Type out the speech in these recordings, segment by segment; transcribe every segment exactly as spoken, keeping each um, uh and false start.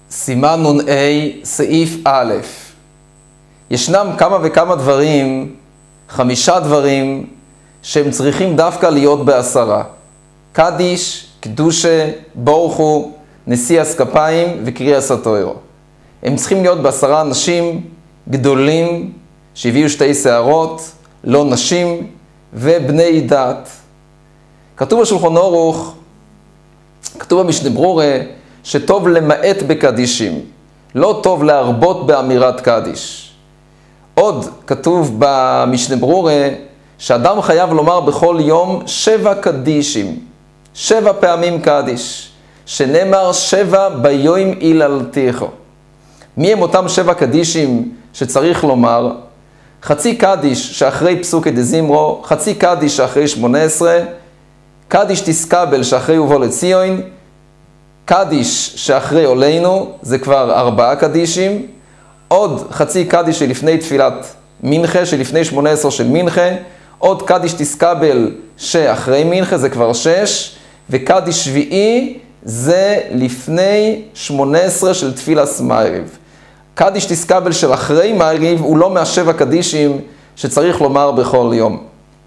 סימן נ"א, סעיף א'. ישנם כמה וכמה דברים, חמישה דברים, שהם צריכים דווקא להיות בעשרה. קדיש, קדושה, בורכו, נשיאס כפיים וקריאס התורה. הם צריכים להיות בעשרה אנשים גדולים, שהביאו שתי שערות, לא נשים, ובני דת. כתוב בשולחן ערוך, כתוב במשנה ברורה, שטוב למעט בקדישים, לא טוב להרבות באמירת קדיש. עוד כתוב במשנה ברורה, שאדם חייב לומר בכל יום שבע קדישים, שבע פעמים קדיש, שנאמר שבע ביום היללתיך. מי הם אותם שבע קדישים שצריך לומר? חצי קדיש שאחרי פסוקי דזמרו, חצי קדיש שאחרי שמונה עשרה, קדיש תסקבל שאחרי ובוא לציון, קדיש שאחרי עולנו, זה כבר ארבעה קדישים, עוד חצי קדיש שלפני תפילת מנחה, שלפני שמונה עשרה של מנחה, עוד קדיש תסקבל שאחרי מנחה, זה כבר שש, וקדיש שביעי זה לפני שמונה עשרה של תפילת מעריב. קדיש תסקבל של אחרי מעריב הוא לא מהשבע קדישים שצריך לומר בכל יום.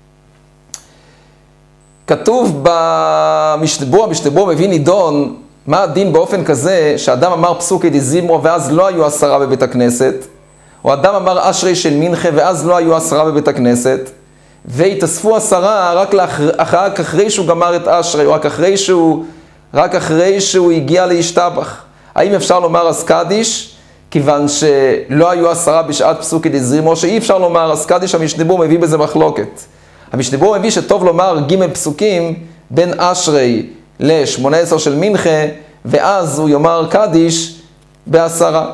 כתוב במשתבור, המשתבור מביא נידון, מה הדין באופן כזה שאדם אמר פסוקי דזמרו ואז לא היו עשרה בבית הכנסת, או אדם אמר אשרי של מנחה ואז לא היו עשרה בבית הכנסת, והתאספו עשרה רק, לאחר, רק אחרי שהוא גמר את אשרי, או רק אחרי שהוא, רק אחרי שהוא הגיע להשתבח. האם אפשר לומר אז קדיש? כיוון שלא היו עשרה בשעת פסוקי דזמרו, שאי אפשר לומר אז קדיש, המשתבור מביא בזה מחלוקת. המשתבור מביא שטוב לומר ג' פסוקים בין אשרי ל-שמונה עשרה של מנחה, ואז הוא יאמר קדיש בעשרה.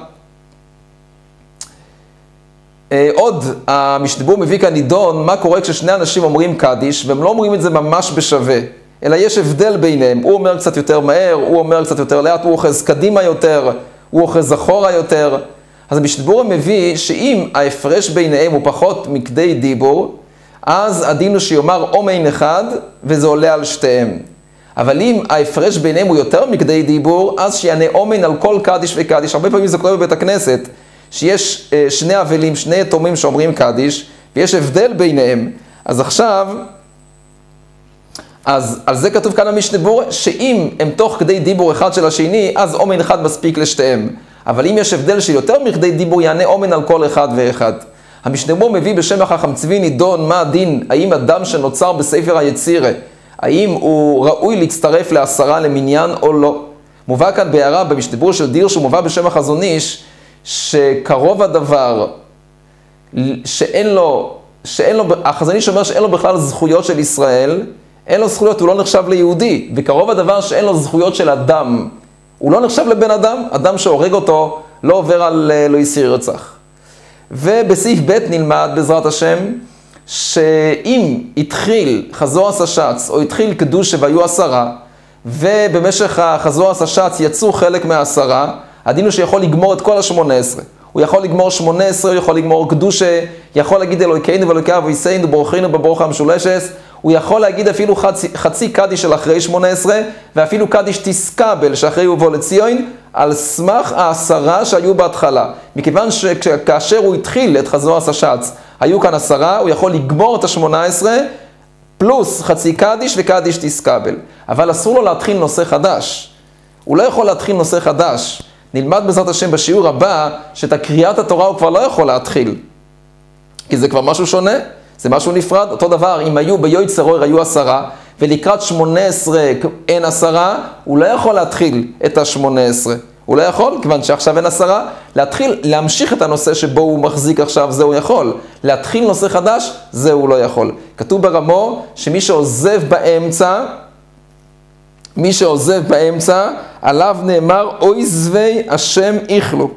עוד המשתבור מביא כאן נידון, מה קורה כששני אנשים אומרים קדיש, והם לא אומרים את זה ממש בשווה, אלא יש הבדל ביניהם. הוא אומר קצת יותר מהר, הוא אומר קצת יותר לאט, הוא אוחז קדימה יותר, הוא אוחז אחורה יותר. אז המשתבור מביא שאם ההפרש ביניהם הוא פחות מכדי דיבור, אז הדין הוא שיאמר אומן אחד, וזה עולה על שתיהם. אבל אם ההפרש ביניהם הוא יותר מכדי דיבור, אז שיענה אומן על כל קדיש וקדיש. הרבה פעמים זה קורה בבית הכנסת, שיש שני אבלים, שני יתומים שאומרים קדיש, ויש הבדל ביניהם. אז עכשיו, אז על זה כתוב כאן במשנה ברורה, שאם הם תוך כדי דיבור אחד של השני, אז אומן אחד מספיק לשתיהם. אבל אם יש הבדל של יותר מכדי דיבור, יענה אומן על כל אחד ואחד. המשנה ברורה מביא בשם החכם צבי נידון, מה הדין, האם אדם שנוצר בספר היצירה, האם הוא ראוי להצטרף לעשרה למניין או לא? מובא כאן בהערה במשנה ברורה של דיר, שהוא מובא בשם החזון איש, שקרוב הדבר, שאין לו, שאין לו, החזון איש אומר שאין לו בכלל זכויות של ישראל, אין לו זכויות, הוא לא נחשב ליהודי, וקרוב הדבר שאין לו זכויות של אדם, הוא לא נחשב לבן אדם, אדם שהורג אותו לא עובר על לא יסיר רצח. ובסעיף ב' נלמד בעזרת השם, שאם התחיל חזור הסשץ, או התחיל קדושה והיו עשרה, ובמשך החזור הסשץ יצאו חלק מהעשרה, הדין הוא שיכול לגמור את כל ה-שמונה עשרה. הוא יכול לגמור שמונה עשרה, הוא יכול לגמור קדושה, יכול להגיד אלוהינו ואלוהי אבותינו ברכנו בברכה המשולשת, הוא יכול להגיד אפילו חצי, חצי קדיש של אחרי שמונה עשרה, ואפילו קדיש תסקבל שאחרי ובוא לציון, על סמך העשרה שהיו בהתחלה. מכיוון שכאשר הוא התחיל את חזור הסשץ, היו כאן עשרה, הוא יכול לגמור את ה-שמונה עשרה, פלוס חצי קדיש וקדיש תסקבל. אבל אסור לו להתחיל נושא חדש. הוא לא יכול להתחיל נושא חדש. נלמד בעזרת השם בשיעור הבא, שאת הקריאת התורה הוא כבר לא יכול להתחיל. כי זה כבר משהו שונה, זה משהו נפרד. אותו דבר, אם היו ביועץ צרור היו עשרה, ולקראת שמונה עשרה אין עשרה, הוא לא יכול להתחיל את ה-שמונה עשרה. הוא לא יכול, כיוון שעכשיו אין עשרה, להתחיל, להמשיך את הנושא שבו הוא מחזיק עכשיו, זה הוא יכול. להתחיל נושא חדש, זה הוא לא יכול. כתוב ברמו, שמי שעוזב באמצע, מי שעוזב באמצע, עליו נאמר, אוי זווי השם איכלו.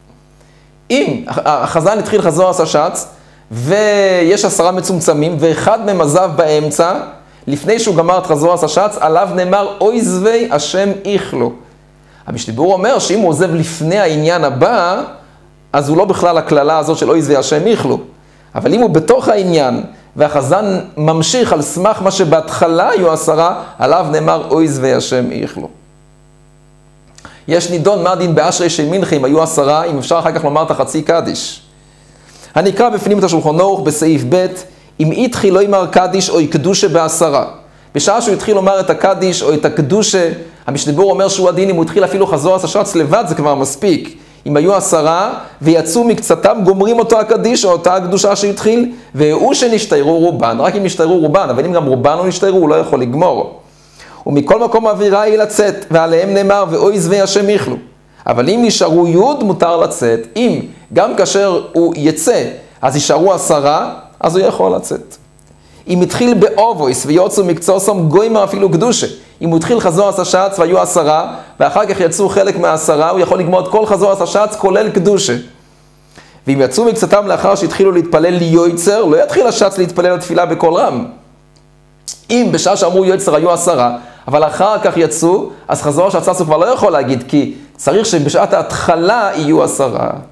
אם החזן התחיל חזור הסשץ, ויש עשרה מצומצמים, ואחד מהם עזב באמצע, לפני שהוא גמר את חזור הסשץ, עליו נאמר, אוי זווי השם איכלו. המשנה ברורה אומר שאם הוא עוזב לפני העניין הבא, אז הוא לא בכלל הכללה הזאת של אוי זווי השם איכלו. אבל אם הוא בתוך העניין, והחזן ממשיך על סמך מה שבהתחלה היו עשרה, עליו נאמר אוי זווי השם איכלו. יש נידון מה הדין באשרי של מנחה, אם היו עשרה, אם אפשר אחר כך לומר את החצי קדיש. הנקרא בפנים את השולחן ערוך בסעיף ב', אם התחיל לא יאמר קדיש או יקדושה בעשרה. בשעה שהוא התחיל לומר את הקדיש או את הקדושה, המשנה ברורה אומר שהוא הדין, אם הוא התחיל אפילו חזור השש"ץ לבד זה כבר מספיק. אם היו עשרה ויצאו מקצתם, גומרים אותו הקדיש או אותה הקדושה שהתחיל, והוא שנשתיירו רובן, רק אם נשתיירו רובן, אבל אם גם רובן לא נשתיירו, הוא לא יכול לגמור. ומכל מקום האווירה היא לצאת, ועליהם נאמר, ואוי זבי השם יחלו. אבל אם נשארו יוד, מותר לצאת. אם גם כאשר הוא יצא, אז יישארו עשרה, אז הוא יכול לצאת. אם התחיל באובויס ויוצאו מקצוסם, גוימה אפילו קדושה. אם הוא התחיל חזור השש"ץ והיו עשרה, ואחר כך יצאו חלק מהעשרה, הוא יכול לגמור את כל חזור השש"ץ, כולל קדושה. ואם יצאו מקצתם לאחר שהתחילו להתפלל ליועצר, לא יתחיל הש"ץ להתפלל לתפילה בקול רם. אם בשעה שאמרו יועצר היו עשרה, אבל אחר כך יצאו, אז חזור השש"ץ הוא כבר לא יכול להגיד, כי צריך שבשעת ההתחלה יהיו עשרה.